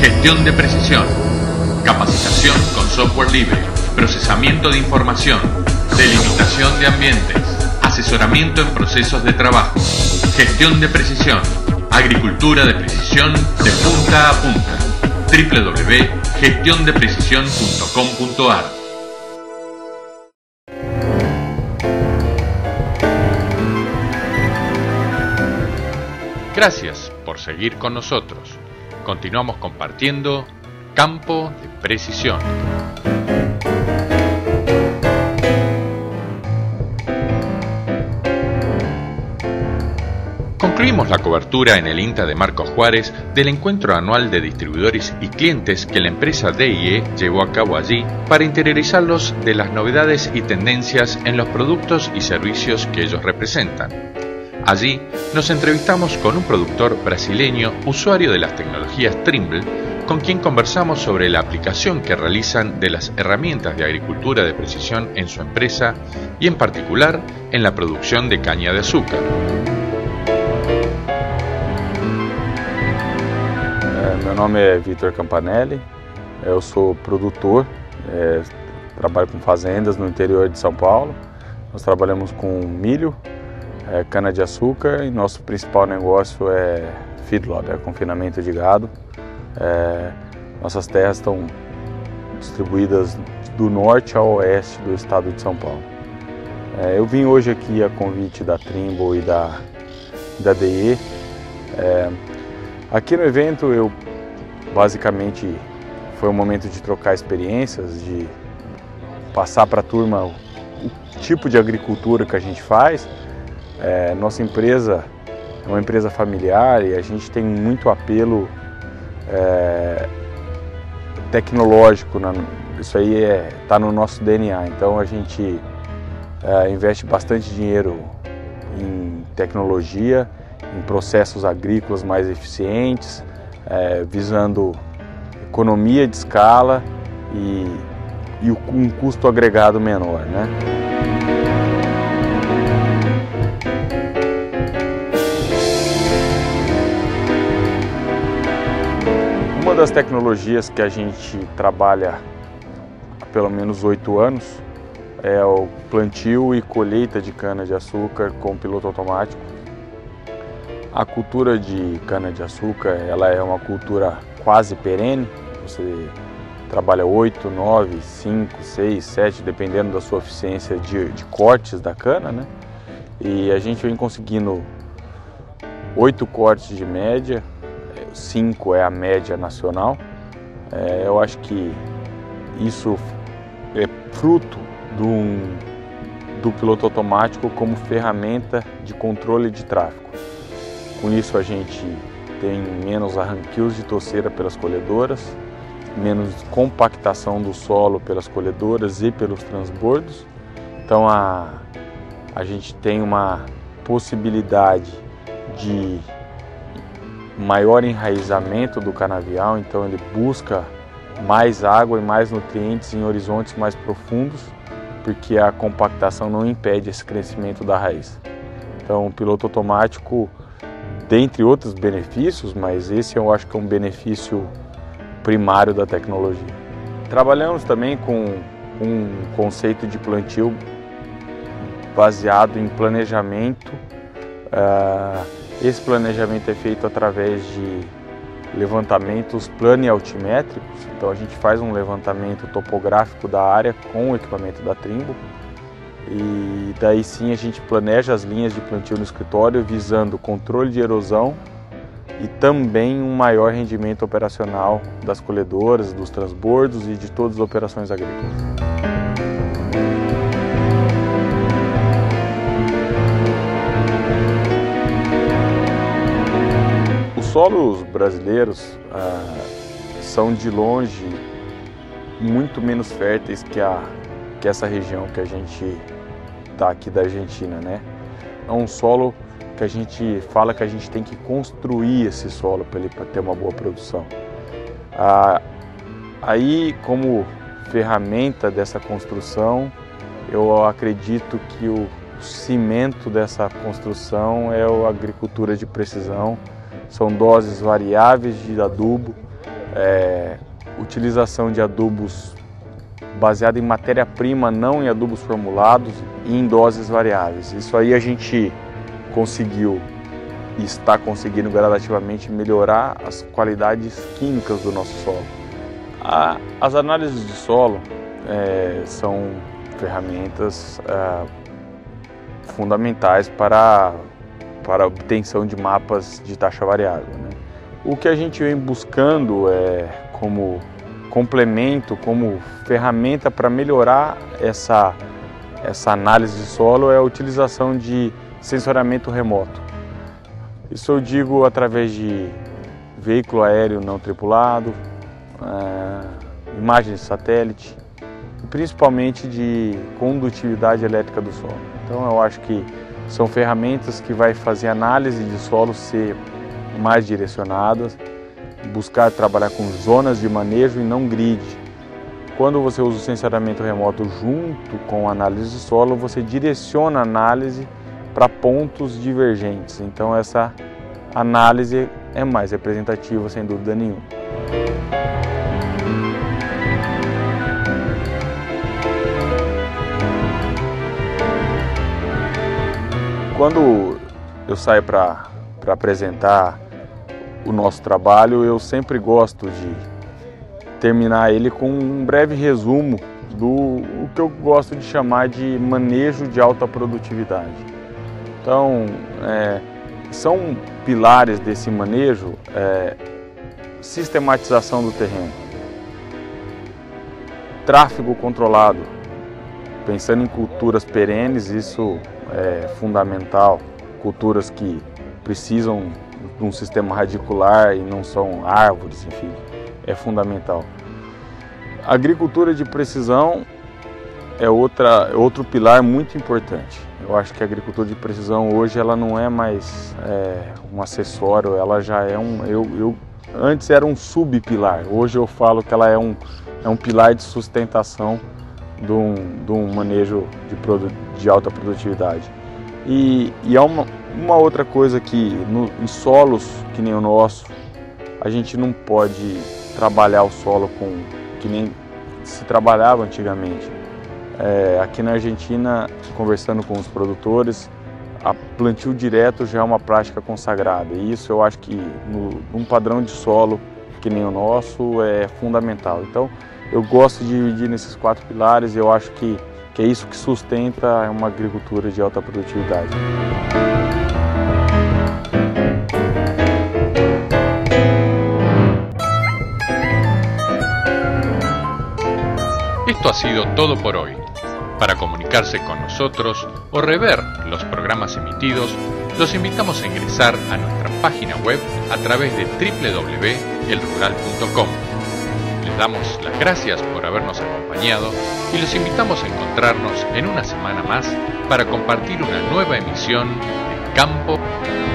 Gestión de precisión. Capacitación con software libre. Procesamiento de información. Delimitación de ambientes. Asesoramiento en procesos de trabajo. Gestión de precisión. Agricultura de precisión de punta a punta. www.gestiondeprecision.com.ar. Gracias por seguir con nosotros. Continuamos compartiendo Campo de Precisión. Concluimos la cobertura en el INTA de Marcos Juárez del encuentro anual de distribuidores y clientes que la empresa DIE llevó a cabo allí para interiorizarlos de las novedades y tendencias en los productos y servicios que ellos representan. Allí nos entrevistamos con un productor brasileño usuario de las tecnologías Trimble, con quien conversamos sobre la aplicación que realizan de las herramientas de agricultura de precisión en su empresa y en particular en la producción de caña de azúcar. Meu nome é Vitor Campanelli, eu sou produtor, trabalho com fazendas no interior de São Paulo. Nós trabalhamos com milho, cana-de-açúcar e nosso principal negócio é feedlot, confinamento de gado. Nossas terras estão distribuídas do norte ao oeste do estado de São Paulo. Eu vim hoje aqui a convite da Trimble e da DIE. Aqui no evento eu basicamente foi um momento de trocar experiências, de passar para a turma o tipo de agricultura que a gente faz. Nossa empresa é uma empresa familiar e a gente tem muito apelo tecnológico, isso aí está no nosso DNA, então a gente investe bastante dinheiro em tecnologia, em processos agrícolas mais eficientes, visando economia de escala e um custo agregado menor, né? Uma das tecnologias que a gente trabalha há pelo menos 8 anos é o plantio e colheita de cana-de-açúcar com piloto automático. A cultura de cana-de-açúcar ela é uma cultura quase perene, você trabalha 8, 9, 5, 6, 7, dependendo da sua eficiência de cortes da cana, né? E a gente vem conseguindo 8 cortes de média, 5 é a média nacional. Eu acho que isso é fruto do piloto automático como ferramenta de controle de tráfego. Com isso a gente tem menos arranquios de toceira pelas colhedoras, menos compactação do solo pelas colhedoras e pelos transbordos. Então a gente tem uma possibilidade de maior enraizamento do canavial, então ele busca mais água e mais nutrientes em horizontes mais profundos, porque a compactação não impede esse crescimento da raiz. Então o piloto automático, dentre outros benefícios, mas esse eu acho que é um benefício primário da tecnologia. Trabalhamos também com um conceito de plantio baseado em planejamento. Esse planejamento é feito através de levantamentos plano e altimétricos. Então a gente faz um levantamento topográfico da área com o equipamento da Trimble. E daí sim a gente planeja as linhas de plantio no escritório visando controle de erosão e também um maior rendimento operacional das colhedoras, dos transbordos e de todas as operações agrícolas. Os solos brasileiros são de longe muito menos férteis que essa região que a gente está aqui da Argentina, né? É um solo que a gente fala que a gente tem que construir esse solo para ele ter uma boa produção. Aí, como ferramenta dessa construção, eu acredito que o cimento dessa construção é a agricultura de precisão. São doses variáveis de adubo utilização de adubos baseado em matéria-prima, não em adubos formulados e em doses variáveis. Isso aí a gente conseguiu e está conseguindo gradativamente melhorar as qualidades químicas do nosso solo. As análises de solo são ferramentas fundamentais para a obtenção de mapas de taxa variável, né? O que a gente vem buscando como complemento, como ferramenta para melhorar essa análise de solo é a utilização de sensoriamento remoto. Isso eu digo através de veículo aéreo não tripulado, imagens de satélite, e principalmente de condutividade elétrica do solo. Então eu acho que são ferramentas que vai fazer a análise de solo ser mais direcionadas, buscar trabalhar com zonas de manejo e não grid. Quando você usa o sensoriamento remoto junto com a análise de solo, você direciona a análise para pontos divergentes. Então essa análise é mais representativa, sem dúvida nenhuma. Quando eu saio para apresentar o nosso trabalho, eu sempre gosto de terminar ele com um breve resumo do que eu gosto de chamar de manejo de alta produtividade. Então, são pilares desse manejo: sistematização do terreno, tráfego controlado, pensando em culturas perenes, isso é fundamental, culturas que precisam de um sistema radicular e não são árvores, enfim, é fundamental. Agricultura de precisão é outro pilar muito importante. Eu acho que a agricultura de precisão hoje ela não é mais um acessório, ela já é antes era um subpilar, hoje eu falo que ela é um pilar de sustentação de um manejo de alta produtividade. E há uma outra coisa que em solos que nem o nosso, a gente não pode trabalhar o solo que nem se trabalhava antigamente. Aqui na Argentina, conversando com os produtores, a plantio direto já é uma prática consagrada. E isso eu acho que num padrão de solo que nem o nosso é fundamental. Então eu gosto de dividir nesses 4 pilares e eu acho que é isso que sustenta uma agricultura de alta produtividade. Esto ha sido todo por hoy. Para comunicarse con nosotros o rever los programas emitidos, los invitamos a ingresar a nuestra página web a través de www.elrural.com. Les damos las gracias por habernos acompañado y los invitamos a encontrarnos en una semana más para compartir una nueva emisión de Campo